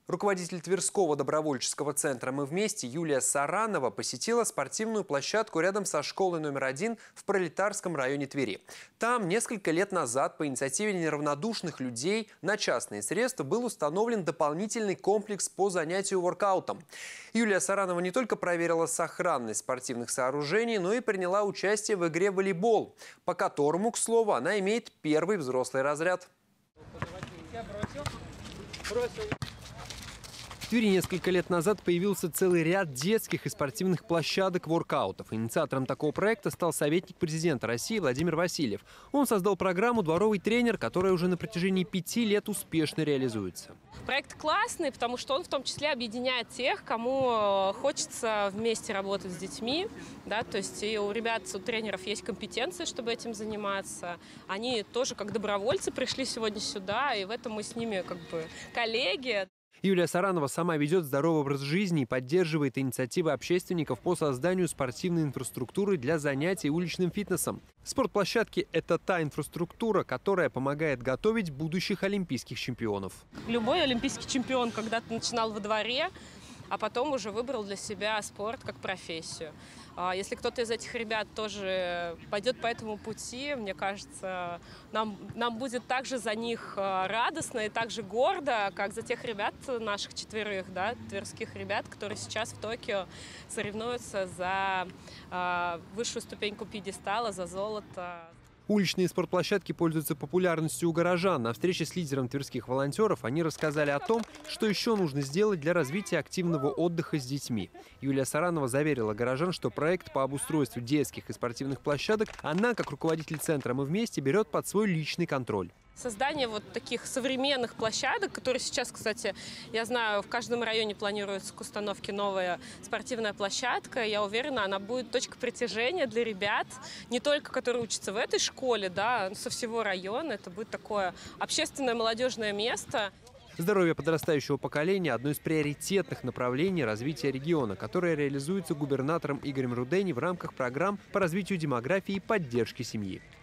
Руководитель Тверского добровольческого центра «Мы вместе» Юлия Саранова посетила спортивную площадку рядом со школой номер 1 в Пролетарском районе Твери. Там несколько лет назад по инициативе неравнодушных людей на частные средства был установлен дополнительный комплекс по занятию воркаутом. Юлия Саранова не только проверила сохранность спортивных сооружений, но и приняла участие в игре в волейбол, по которому, к слову, она имеет первый взрослый разряд. В Твери несколько лет назад появился целый ряд детских и спортивных площадок воркаутов. Инициатором такого проекта стал советник президента России Владимир Васильев. Он создал программу «Дворовый тренер», которая уже на протяжении 5 лет успешно реализуется. Проект классный, потому что он в том числе объединяет тех, кому хочется вместе работать с детьми. Да, то есть и у ребят, у тренеров есть компетенции, чтобы этим заниматься. Они тоже как добровольцы пришли сегодня сюда, и в этом мы с ними как бы коллеги. Юлия Саранова сама ведет здоровый образ жизни и поддерживает инициативы общественников по созданию спортивной инфраструктуры для занятий уличным фитнесом. Спортплощадки – это та инфраструктура, которая помогает готовить будущих олимпийских чемпионов. Любой олимпийский чемпион когда-то начинал во дворе, а потом уже выбрал для себя спорт как профессию. Если кто-то из этих ребят тоже пойдет по этому пути, мне кажется, нам будет также за них радостно и также гордо, как за тех ребят, наших 4, да, тверских ребят, которые сейчас в Токио соревнуются за высшую ступеньку пьедестала, за золото. Уличные спортплощадки пользуются популярностью у горожан. На встрече с лидером тверских волонтеров они рассказали о том, что еще нужно сделать для развития активного отдыха с детьми. Юлия Саранова заверила горожан, что проект по обустройству детских и спортивных площадок она, как руководитель центра «Мы вместе», берет под свой личный контроль. Создание вот таких современных площадок, которые сейчас, кстати, я знаю, в каждом районе планируется к установке новая спортивная площадка. Я уверена, она будет точкой притяжения для ребят, не только которые учатся в этой школе, да, но со всего района. Это будет такое общественное молодежное место. Здоровье подрастающего поколения – одно из приоритетных направлений развития региона, которое реализуется губернатором Игорем Рудени в рамках программ по развитию демографии и поддержки семьи.